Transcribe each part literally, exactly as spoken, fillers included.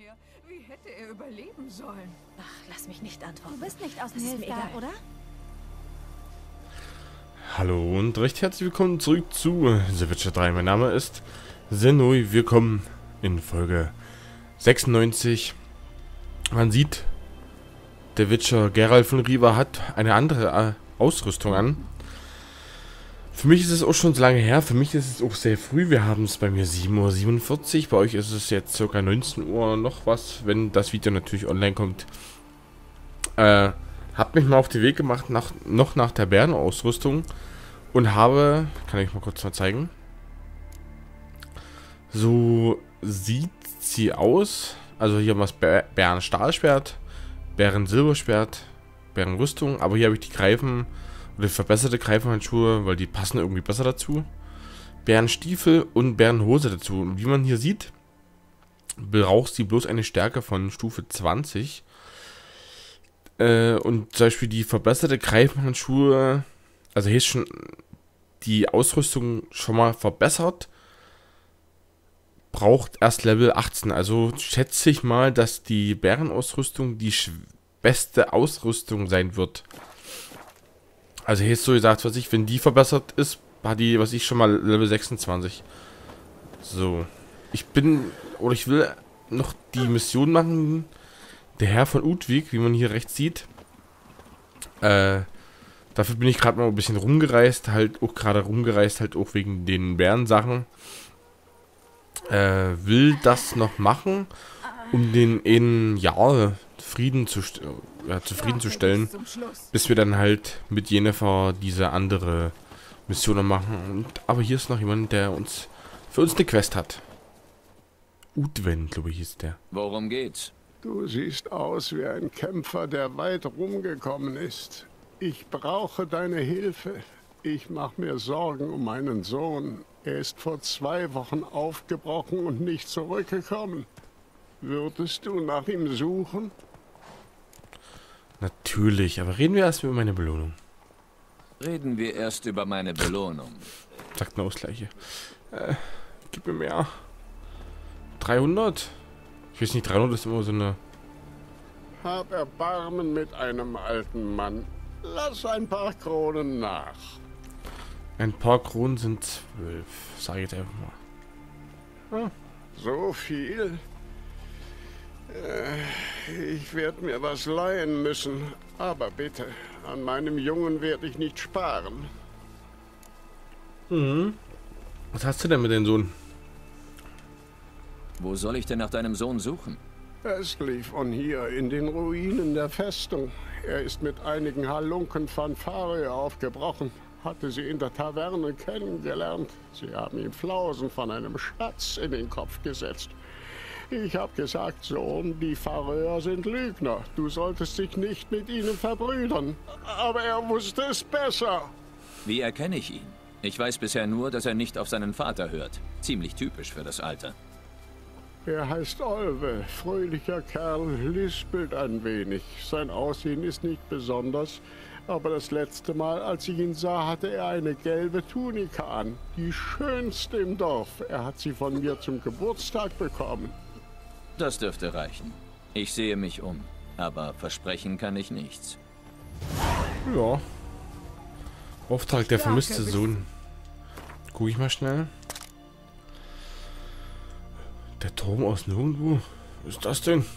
her. Wie hätte er überleben sollen? Ach, lass mich nicht antworten. Du bist nicht aus Das ist mir Nilfgaard, egal. oder? Hallo und recht herzlich willkommen zurück zu The Witcher drei. Mein Name ist Senui. Willkommen in Folge sechsundneunzig. Man sieht, der Witcher Geralt von Riva hat eine andere äh, Ausrüstung an. Für mich ist es auch schon so lange her. Für mich ist es auch sehr früh. Wir haben es bei mir sieben Uhr siebenundvierzig. Bei euch ist es jetzt ca. neunzehn Uhr noch was, wenn das Video natürlich online kommt. Äh... Hab mich mal auf den Weg gemacht, nach, noch nach der Bärenausrüstung und habe, kann ich mal kurz mal zeigen, so sieht sie aus. Also hier haben wir das Bärenstahlschwert, Bärensilberschwert, Bärenrüstung, aber hier habe ich die Greifen oder verbesserte Greifenhandschuhe, weil die passen irgendwie besser dazu. Bärenstiefel und Bärenhose dazu. Und wie man hier sieht, braucht sie bloß eine Stärke von Stufe zwanzig. Und zum Beispiel die verbesserte Greifenhandschuhe, also hier ist schon die Ausrüstung schon mal verbessert, braucht erst Level achtzehn. Also schätze ich mal, dass die Bärenausrüstung die beste Ausrüstung sein wird. Also hier ist so gesagt, was ich, wenn die verbessert ist, hat die, was ich schon mal Level sechsundzwanzig. So, ich bin, oder ich will noch die Mission machen. Der Herr von Udwig, wie man hier rechts sieht. Äh, dafür bin ich gerade mal ein bisschen rumgereist. Halt auch gerade rumgereist, halt auch wegen den Bärensachen. Äh, will das noch machen, um den in ja, Frieden zu, ja, zufriedenzustellen. Bis wir dann halt mit Yennefer diese andere Mission machen. Und, aber hier ist noch jemand, der uns für uns eine Quest hat. Udwen, glaube ich, hieß der. Worum geht's? Du siehst aus wie ein Kämpfer, der weit rumgekommen ist. Ich brauche deine Hilfe. Ich mache mir Sorgen um meinen Sohn. Er ist vor zwei Wochen aufgebrochen und nicht zurückgekommen. Würdest du nach ihm suchen? Natürlich, aber reden wir erst über meine Belohnung. Reden wir erst über meine Belohnung. Sagt eine Ausgleiche. Äh, gib mir mehr. dreihundert? Ich weiß nicht, dreihundert ist immer so eine... Hab Erbarmen mit einem alten Mann. Lass ein paar Kronen nach. Ein paar Kronen sind zwölf. Sag ich jetzt einfach mal. Hm, so viel? Äh, ich werde mir was leihen müssen. Aber bitte, an meinem Jungen werde ich nicht sparen. Mhm. Was hast du denn mit deinem Sohn? Wo soll ich denn nach deinem Sohn suchen? Östlich von hier, in den Ruinen der Festung. Er ist mit einigen Halunken von Faria aufgebrochen. Hatte sie in der Taverne kennengelernt. Sie haben ihm Flausen von einem Schatz in den Kopf gesetzt. Ich habe gesagt, Sohn, die Faröer sind Lügner. Du solltest dich nicht mit ihnen verbrüdern. Aber er wusste es besser. Wie erkenne ich ihn? Ich weiß bisher nur, dass er nicht auf seinen Vater hört. Ziemlich typisch für das Alter. Er heißt Olwe, fröhlicher Kerl, lispelt ein wenig. Sein Aussehen ist nicht besonders, aber das letzte Mal, als ich ihn sah, hatte er eine gelbe Tunika an. Die schönste im Dorf. Er hat sie von mir zum Geburtstag bekommen. Das dürfte reichen. Ich sehe mich um, aber versprechen kann ich nichts. Ja. Auftrag der vermisste Sohn. Guck ich mal schnell. Der Turm aus nirgendwo? Was ist das denn?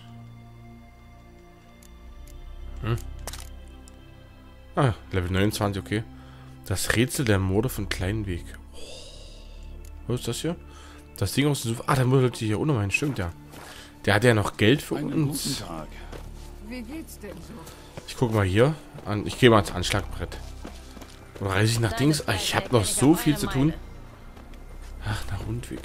Hm? Ah, Level neunundzwanzig, okay. Das Rätsel der Morde von Kleinweg. Oh. Was ist das hier? Das Ding aus dem Sofa. Ah, der muss hier ohne meinen, stimmt ja. Der hat ja noch Geld für Einen uns. guten Tag. Wie geht's denn so? Ich gucke mal hier an. Ich gehe mal ans Anschlagbrett. Oder reise ich nach Dings? Ah, ich habe noch so viel zu tun. Ach, nach Undwig.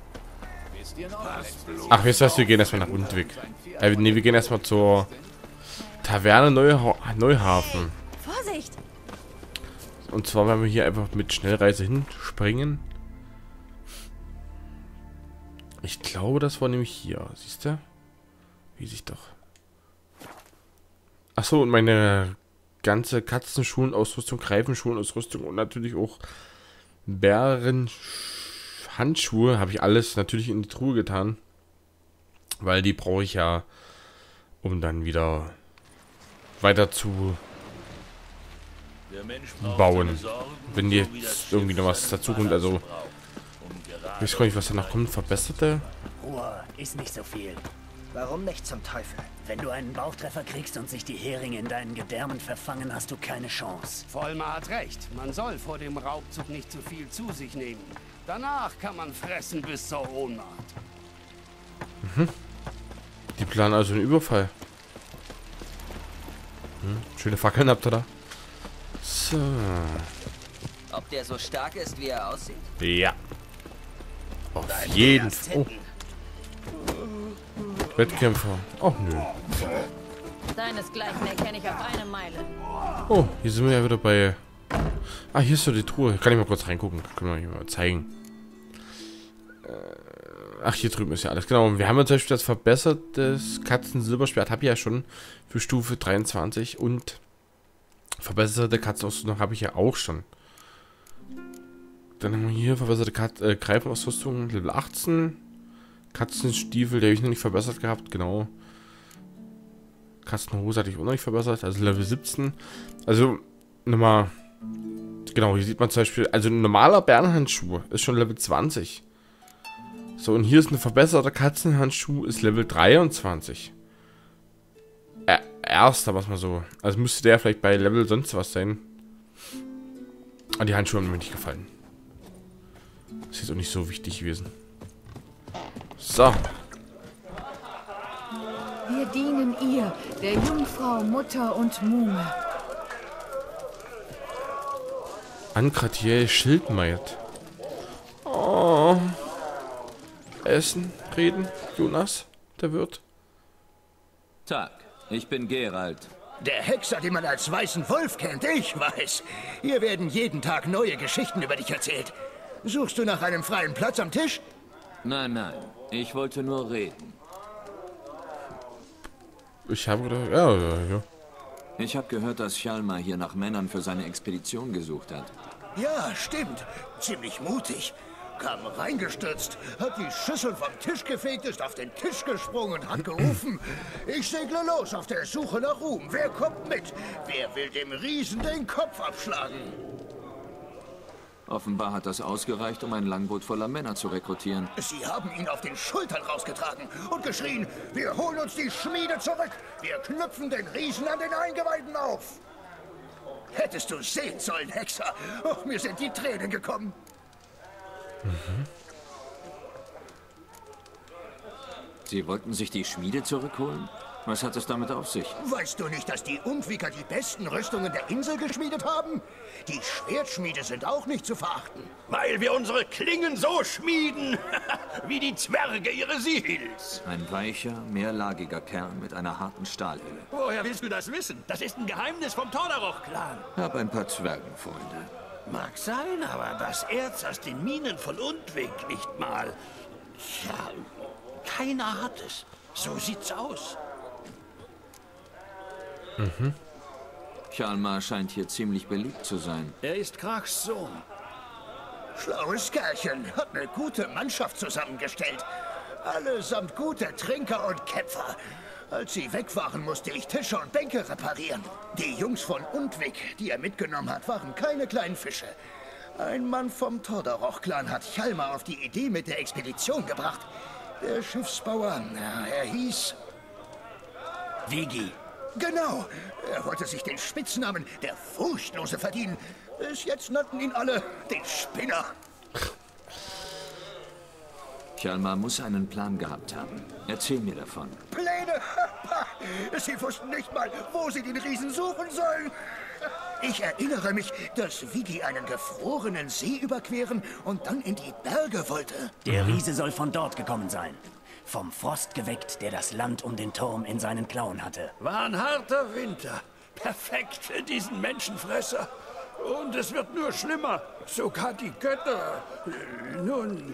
Ach, weißt du was, wir gehen erstmal nach Undwig. Äh, nee, wir gehen erstmal zur Taverne Neuha Neuhafen. Vorsicht! Und zwar werden wir hier einfach mit Schnellreise hinspringen. Ich glaube, das war nämlich hier. Siehst du? Wie sich doch. Achso, und meine ganze Katzenschuhenausrüstung, Greifenschuhenausrüstung und natürlich auch Bären Handschuhe habe ich alles natürlich in die Truhe getan. Weil die brauche ich ja, um dann wieder weiter zu bauen. Wenn die jetzt irgendwie noch was dazu kommt, also ich weiß gar nicht, was danach kommt. Verbesserte? Ruhe ist nicht so viel. Warum nicht zum Teufel? Wenn du einen Bauchtreffer kriegst und sich die Heringe in deinen Gedärmen verfangen, hast du keine Chance. Vollmar hat recht. Man soll vor dem Raubzug nicht zu viel zu sich nehmen. Danach kann man fressen bis zur Ohnmacht. Mhm. Die planen also einen Überfall. Hm, schöne Fackeln habt ihr da. So. Ob der so stark ist, wie er aussieht? Ja. Auf jeden Fall. Oh. Wettkämpfer. Oh, nö. Deinesgleichen erkenne ich auf eine Meile. Oh, hier sind wir ja wieder bei... Ah, hier ist so die Truhe. Kann ich mal kurz reingucken. Können wir hier mal zeigen. Ach, hier drüben ist ja alles. Genau, wir haben ja zum Beispiel das verbessertes Katzen-Silberschwert. Habe ich ja schon für Stufe dreiundzwanzig. Und verbesserte Katzenausrüstung habe ich ja auch schon. Dann haben wir hier verbesserte Kat äh, Greifenausrüstung, Level achtzehn. Katzenstiefel, der habe ich noch nicht verbessert gehabt, genau. Katzenhose hatte ich auch noch nicht verbessert, also Level siebzehn. Also, nochmal, genau, hier sieht man zum Beispiel, also ein normaler Bärenhandschuh ist schon Level zwanzig. So, und hier ist ein verbesserter Katzenhandschuh, ist Level dreiundzwanzig. Äh, erster, was mal so. Also müsste der vielleicht bei Level sonst was sein. Aber die Handschuhe haben mir nicht gefallen. Ist jetzt auch nicht so wichtig gewesen. So. Wir dienen ihr, der Jungfrau, Mutter und Mume. Ankratiel Schildmaid. Oh. Essen, reden, Jonas, der Wirt. Tag, ich bin Geralt. Der Hexer, den man als weißen Wolf kennt, ich weiß. Hier werden jeden Tag neue Geschichten über dich erzählt. Suchst du nach einem freien Platz am Tisch? Nein, nein, ich wollte nur reden. Ich habe gedacht, ja, ja, ja. Ich habe gehört, dass Hjalmar hier nach Männern für seine Expedition gesucht hat. Ja, stimmt. Ziemlich mutig. Kam reingestürzt, hat die Schüssel vom Tisch gefegt, ist auf den Tisch gesprungen und hat gerufen: Ich segle los auf der Suche nach Ruhm. Wer kommt mit? Wer will dem Riesen den Kopf abschlagen? Offenbar hat das ausgereicht, um ein Langboot voller Männer zu rekrutieren. Sie haben ihn auf den Schultern rausgetragen und geschrien: Wir holen uns die Schmiede zurück. Wir knüpfen den Riesen an den Eingeweiden auf. Hättest du sehen sollen, Hexer. Oh, mir sind die Tränen gekommen. Mhm. Sie wollten sich die Schmiede zurückholen? Was hat es damit auf sich? Weißt du nicht, dass die Undwiker die besten Rüstungen der Insel geschmiedet haben? Die Schwertschmiede sind auch nicht zu verachten. Weil wir unsere Klingen so schmieden, wie die Zwerge ihre Sils. Ein weicher, mehrlagiger Kern mit einer harten Stahlhülle. Woher willst du das wissen? Das ist ein Geheimnis vom Tordaroch-Clan. Hab ein paar Zwergenfreunde. Mag sein, aber das Erz aus den Minen von Undwig nicht mal. Tja, keiner hat es. So sieht's aus. Mhm. Hjalmar scheint hier ziemlich beliebt zu sein. Er ist Krachs Sohn. Schlaues Kerlchen, hat eine gute Mannschaft zusammengestellt. Allesamt gute Trinker und Kämpfer. Als sie weg waren, musste ich Tische und Bänke reparieren. Die Jungs von Undwig, die er mitgenommen hat, waren keine kleinen Fische. Ein Mann vom Tordaroch-Clan hat Hjalmar auf die Idee mit der Expedition gebracht. Der Schiffsbauer, er hieß... Vigi. Genau. Er wollte sich den Spitznamen der Furchtlose verdienen. Bis jetzt nannten ihn alle den Spinner. Hjalmar muss einen Plan gehabt haben. Erzähl mir davon. Pläne? Sie wussten nicht mal, wo sie den Riesen suchen sollen. Ich erinnere mich, dass Vigi einen gefrorenen See überqueren und dann in die Berge wollte. Der Riese soll von dort gekommen sein. Vom Frost geweckt, der das Land um den Turm in seinen Klauen hatte. War ein harter Winter. Perfekt für diesen Menschenfresser. Und es wird nur schlimmer. Sogar die Götter. Nun...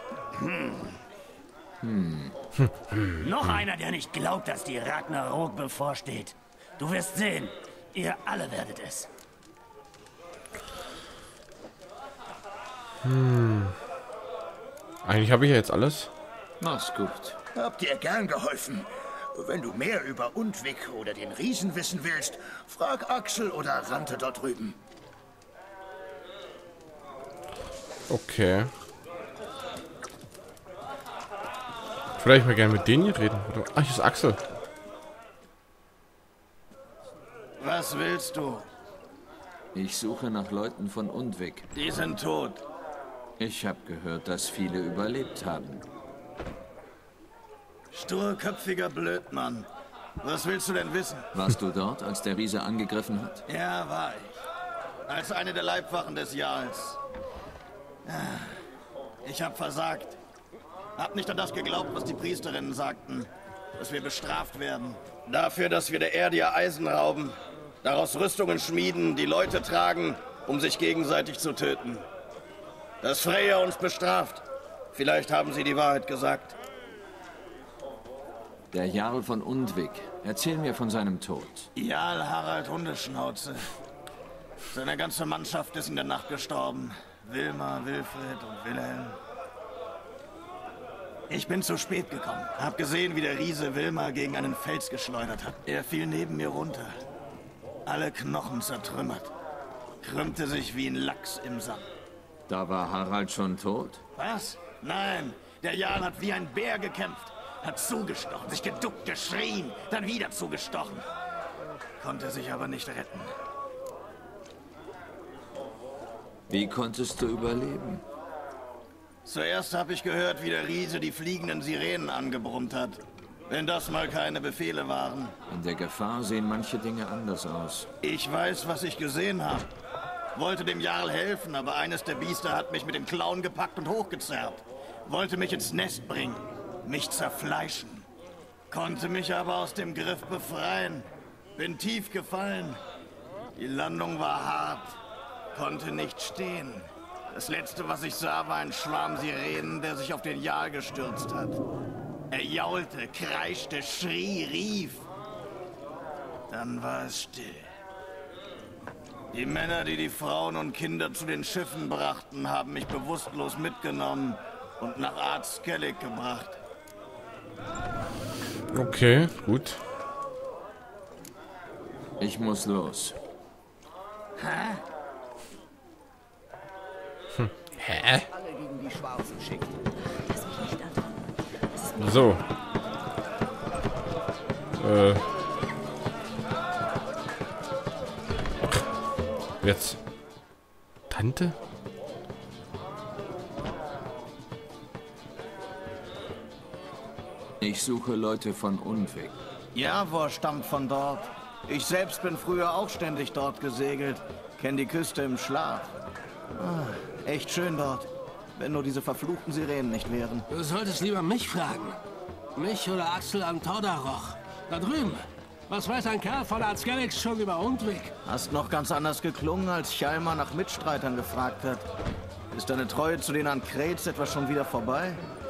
Hm. Hm. Noch einer, der nicht glaubt, dass die Ragnarok bevorsteht. Du wirst sehen. Ihr alle werdet es. Hm. Eigentlich habe ich ja jetzt alles. Mach's gut. Hab dir gern geholfen. Wenn du mehr über Undvik oder den Riesen wissen willst, frag Axel oder Rante dort drüben. Okay. Vielleicht mal gerne mit denen hier reden. Ach, hier ist Axel. Was willst du? Ich suche nach Leuten von Undvik. Die sind tot. Ich habe gehört, dass viele überlebt haben. Sturköpfiger Blödmann. Was willst du denn wissen? Warst du dort, als der Riese angegriffen hat? Ja, war ich. Als eine der Leibwachen des Jarls. Ich hab versagt. Hab nicht an das geglaubt, was die Priesterinnen sagten. Dass wir bestraft werden. Dafür, dass wir der Erde ihr Eisen rauben. Daraus Rüstungen schmieden, die Leute tragen, um sich gegenseitig zu töten. Dass Freya uns bestraft. Vielleicht haben sie die Wahrheit gesagt. Der Jarl von Undvik. Erzähl mir von seinem Tod. Jarl Harald Hundeschnauze. Seine ganze Mannschaft ist in der Nacht gestorben. Wilma, Wilfried und Wilhelm. Ich bin zu spät gekommen. Hab gesehen, wie der Riese Wilma gegen einen Fels geschleudert hat. Er fiel neben mir runter. Alle Knochen zertrümmert. Krümmte sich wie ein Lachs im Sand. Da war Harald schon tot? Was? Nein, der Jarl hat wie ein Bär gekämpft. Hat zugestochen, sich geduckt, geschrien, dann wieder zugestochen. Konnte sich aber nicht retten. Wie konntest du überleben? Zuerst habe ich gehört, wie der Riese die fliegenden Sirenen angebrummt hat. Wenn das mal keine Befehle waren. In der Gefahr sehen manche Dinge anders aus. Ich weiß, was ich gesehen habe. Wollte dem Jarl helfen, aber eines der Biester hat mich mit dem Klauen gepackt und hochgezerrt. Wollte mich ins Nest bringen, mich zerfleischen. Konnte mich aber aus dem Griff befreien. Bin tief gefallen. Die Landung war hart. Konnte nicht stehen. Das Letzte, was ich sah, war ein Schwarm Sirenen, der sich auf den Jarl gestürzt hat. Er jaulte, kreischte, schrie, rief. Dann war es still. Die Männer, die die Frauen und Kinder zu den Schiffen brachten, haben mich bewusstlos mitgenommen und nach Art Skellig gebracht. Okay, gut. Ich muss los. Hä? Hm. Hä? Alle gegen die Schwarzen schicken. So. Äh. Jetzt. Tante? Ich suche Leute von Undvik. Javor stammt von dort. Ich selbst bin früher auch ständig dort gesegelt. Kenn die Küste im Schlaf. Ah, echt schön dort. Wenn nur diese verfluchten Sirenen nicht wären. Du solltest lieber mich fragen. Mich oder Axel am Tordaroch. Da drüben. Was weiß ein Kerl von Arzgelix schon über Undvik? Hast noch ganz anders geklungen, als Chalmar nach Mitstreitern gefragt hat. Ist deine Treue zu den Ankreits etwa schon wieder vorbei?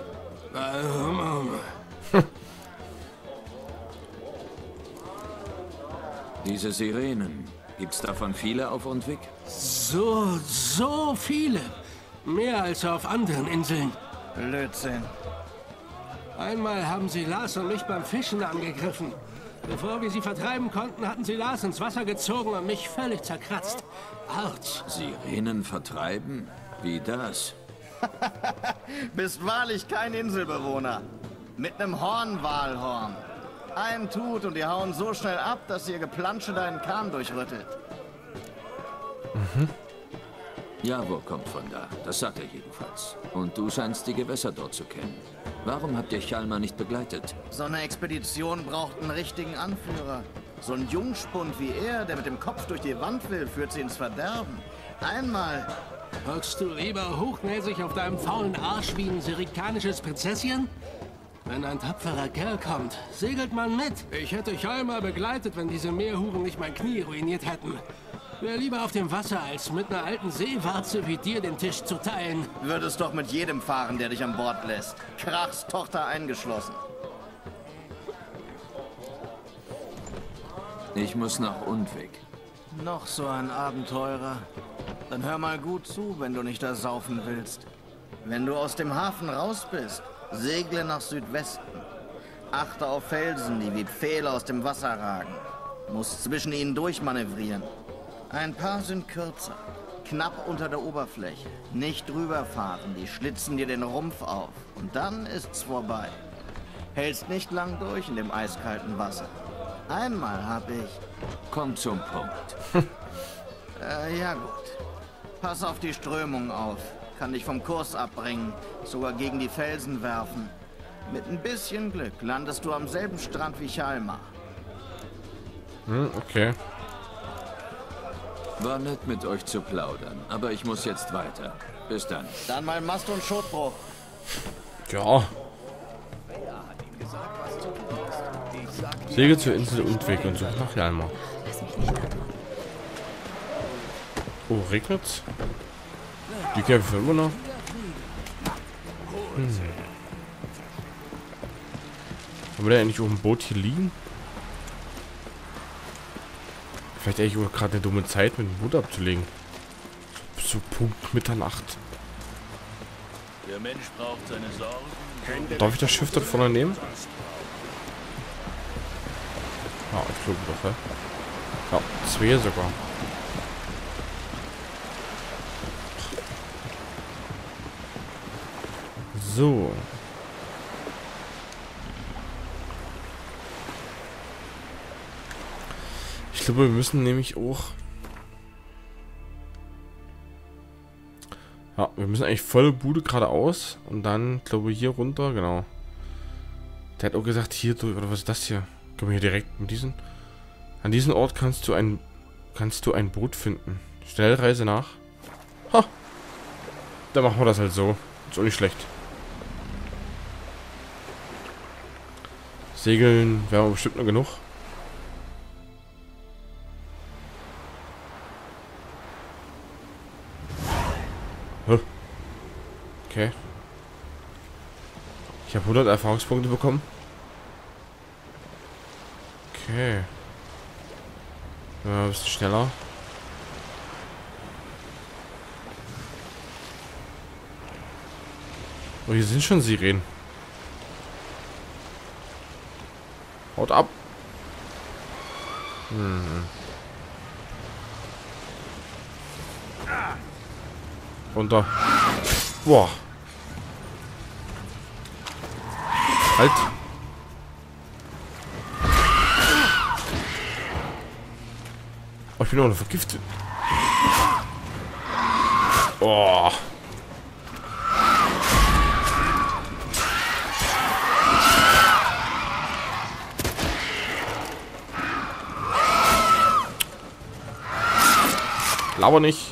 Diese Sirenen. Gibt's davon viele auf Undvik? So, so viele. Mehr als auf anderen Inseln. Blödsinn. Einmal haben sie Lars und mich beim Fischen angegriffen. Bevor wir sie vertreiben konnten, hatten sie Lars ins Wasser gezogen und mich völlig zerkratzt. Autsch. Sirenen vertreiben? Wie das? Bist wahrlich kein Inselbewohner. Mit nem Hornwalhorn. Ein tut und die hauen so schnell ab, dass ihr Geplansche deinen Kahn durchrüttelt. Mhm. Javor kommt von da, das sagt er jedenfalls. Und du scheinst die Gewässer dort zu kennen. Warum habt ihr Chalmar nicht begleitet? So eine Expedition braucht einen richtigen Anführer. So ein Jungspund wie er, der mit dem Kopf durch die Wand will, führt sie ins Verderben. Einmal... Hockst du lieber hochnäsig auf deinem faulen Arsch wie ein sirikanisches Prinzesschen? Wenn ein tapferer Kerl kommt, segelt man mit. Ich hätte Chalmar begleitet, wenn diese Meerhuren nicht mein Knie ruiniert hätten. Wäre lieber auf dem Wasser, als mit einer alten Seewarze wie dir den Tisch zu teilen. Würdest doch mit jedem fahren, der dich an Bord lässt. Krachs Tochter eingeschlossen. Ich muss nach Undvik. Noch so ein Abenteurer. Dann hör mal gut zu, wenn du nicht da saufen willst. Wenn du aus dem Hafen raus bist, segle nach Südwesten. Achte auf Felsen, die wie Pfähle aus dem Wasser ragen. Musst zwischen ihnen durchmanövrieren. Ein paar sind kürzer, knapp unter der Oberfläche. Nicht drüber fahren, die schlitzen dir den Rumpf auf. Und dann ist's vorbei. Hältst nicht lang durch in dem eiskalten Wasser. Einmal hab ich... Komm zum Punkt. äh, ja gut. Pass auf die Strömung auf. Kann dich vom Kurs abbringen, sogar gegen die Felsen werfen. Mit ein bisschen Glück landest du am selben Strand wie Chalmar. Hm, okay. War nett mit euch zu plaudern, aber ich muss jetzt weiter. Bis dann. Dann mal Mast- und Schotbruch. Ja. Segel zur Insel und Weg und suche nach Chalmar. Oh, regnet's? Die kämpfen immer noch. Hm. Haben wir da eigentlich auch ein Boot hier liegen? Vielleicht eigentlich auch gerade eine dumme Zeit, mit dem Boot abzulegen. So, so Punkt Mitternacht. Der Mensch braucht seine Sorgen. Darf ich das Schiff dort vorne nehmen? Ja, ich glaube doch, hä? Ja, zwei sogar. So. Ich glaube, wir müssen nämlich auch... Ja, wir müssen eigentlich volle Bude geradeaus und dann, glaube ich, hier runter, genau. Der hat auch gesagt, hier durch, oder was ist das hier? Können wir hier direkt mit diesen... An diesem Ort kannst du ein... Kannst du ein Boot finden. Schnellreise nach. Ha! Dann machen wir das halt so. Ist auch nicht schlecht. Segeln wäre bestimmt noch genug. Huh. Okay. Ich habe hundert Erfahrungspunkte bekommen. Okay. Ja, ein bisschen schneller. Oh, hier sind schon Sirenen. Haut ab. Hm. Runter. Boah. Halt. Oh, ich bin auch noch vergiftet. Oh. Lauer nicht.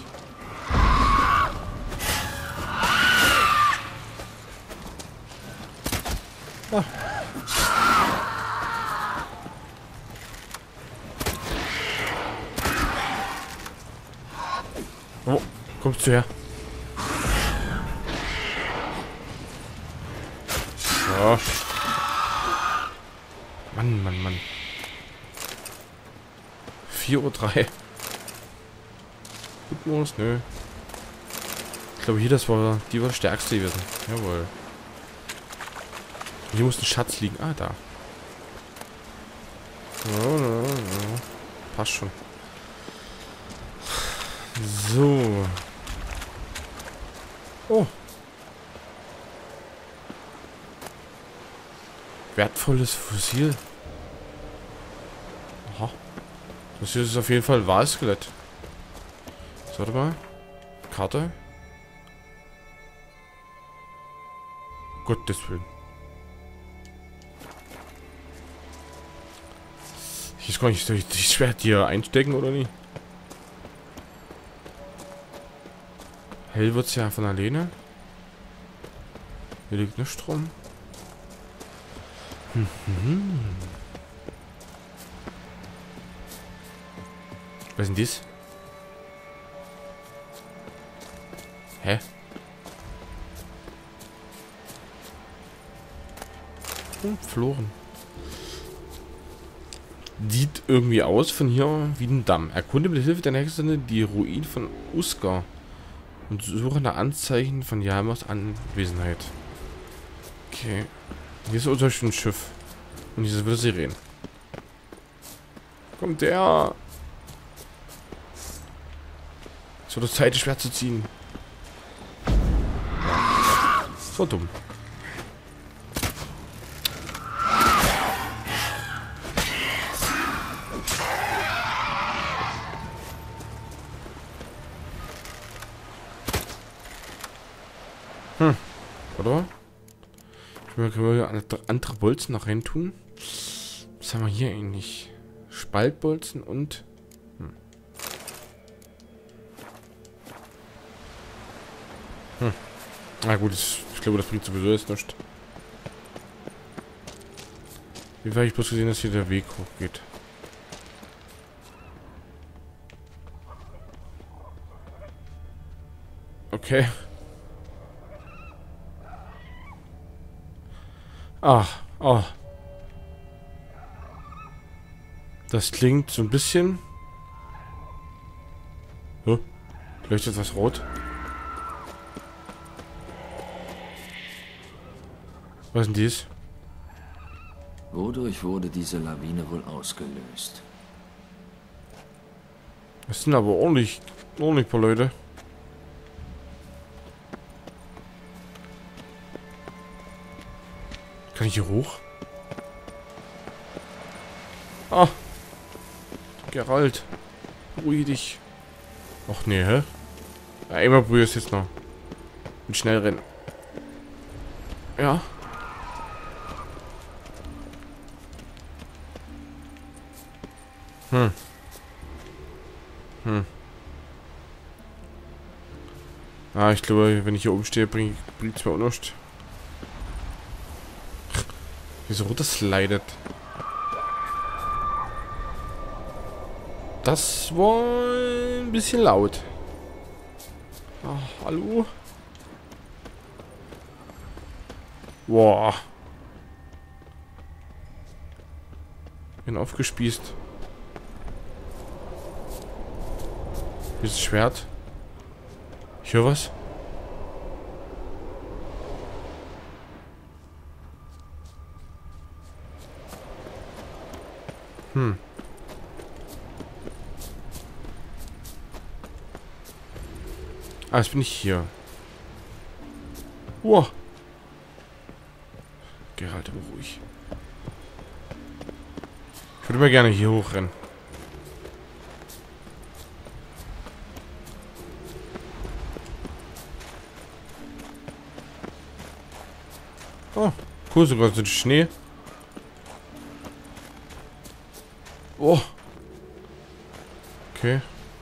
Ah. Oh, kommst du her? So. Mann, Mann, Mann. vier Uhr drei. Gut, nö. Ich glaube hier, das war die war stärkste gewesen. Jawohl. Hier muss ein Schatz liegen. Ah, da. Oh, oh, oh. Passt schon. So. Oh. Wertvolles Fossil. Aha. Das hier ist auf jeden Fall ein Walskelett. So, warte mal. Karte. Gottes Willen. Ich weiß gar nicht, soll ich das Schwert hier einstecken oder nicht? Hell wird's ja von alleine. Hier liegt nur Strom. Hm, hm, hm. Was ist denn dies? Hä? Hm, verloren. Sieht irgendwie aus von hier wie ein Damm. Erkunde mit Hilfe der Hexensinne die Ruinen von Uskar und suche nach Anzeichen von Chalmars Anwesenheit. Okay. Hier ist unser Schiff. Und diese wilde Sirenen. Kommt der? So, das Zeit, das Schwert zu ziehen. So dumm. Hm. Oder? Ich will mal andere Bolzen noch rein tun. Was haben wir hier eigentlich? Spaltbolzen und... Hm. Hm. Na gut, ich glaube, das bringt sowieso jetzt nichts. Wie habe ich bloß gesehen, dass hier der Weg hochgeht? Okay. Ach, oh. Das klingt so ein bisschen... Huh? Leuchtet was rot? Was ist denn dies? Wodurch wurde diese Lawine wohl ausgelöst? Das sind aber ordentlich, ordentlich paar Leute. Kann ich hier hoch? Ah. Geralt. Ruhig dich. Och nee, hä? Ja, einmal probier es jetzt noch. Mit schnell rennen. Ja. Hm. Hm. Ah, ich glaube, wenn ich hier oben stehe, bringt es mir auch nichts. Wieso runterslidet? Das war ein bisschen laut. Ach, hallo? Boah. Bin aufgespießt. Hier ist das Schwert. Ich höre was. Hm. Ah, jetzt bin ich hier. Wow. Geralt, aber ruhig. Ich würde mal gerne hier hochrennen. Oh, cool, sogar so Schnee. Oh. Okay.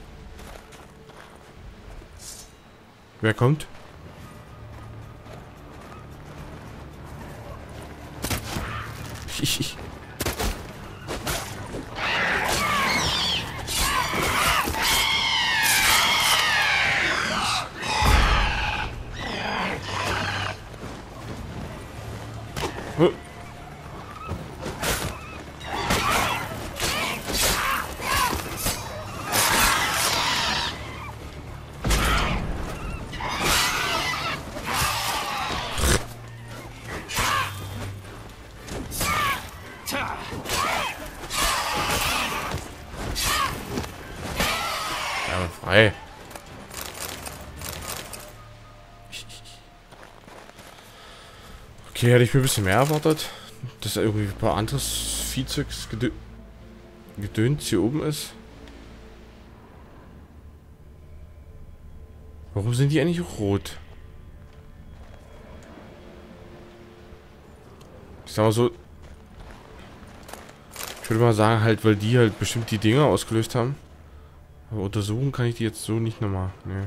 Wer kommt? Ich. Huh. Frei. Okay, hätte ich mir ein bisschen mehr erwartet. Dass irgendwie ein paar anderes Viehzeugs gedö gedöns hier oben ist. Warum sind die eigentlich rot? Ich sag mal so. Ich würde mal sagen, halt, weil die halt bestimmt die Dinger ausgelöst haben. Aber untersuchen kann ich die jetzt so nicht nochmal. Nee.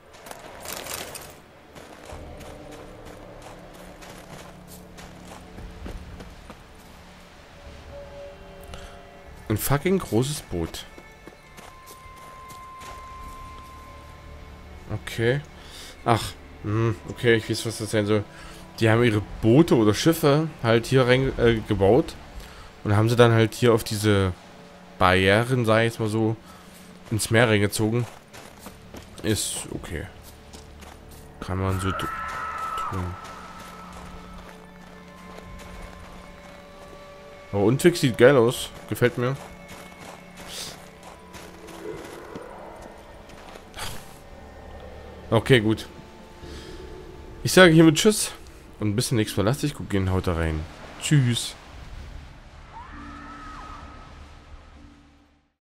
Ein fucking großes Boot. Okay. Ach, mh, okay, ich weiß, was das sein soll. Die haben ihre Boote oder Schiffe halt hier rein äh, gebaut. Und haben sie dann halt hier auf diese Barrieren, sag ich jetzt mal so, ins Meer reingezogen. Ist okay. Kann man so tun. Aber Unfix sieht geil aus. Gefällt mir. Okay, gut. Ich sage hiermit Tschüss. Und bis zum nächsten Mal. Lasst dich gut gehen. Haut da rein. Tschüss.